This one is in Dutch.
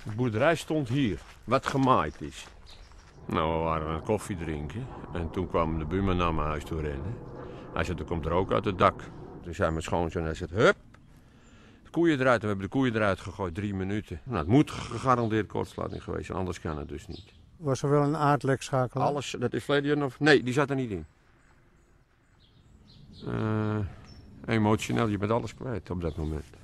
De boerderij stond hier, wat gemaaid is. Nou, we waren aan koffie drinken en toen kwam de buurman naar mijn huis toe rennen. Hij zei, er komt rook uit het dak. Toen zei mijn schoonzoon, hij zei, hup, de koeien eruit. En we hebben de koeien eruit gegooid, 3 minuten. Nou, het moet gegarandeerd kortsluiting geweest zijn, anders kan het dus niet. Was er wel een aardlekschakelaar? Alles, dat is verleden jaar nog... Nee, die zat er niet in. Emotioneel, je bent alles kwijt op dat moment.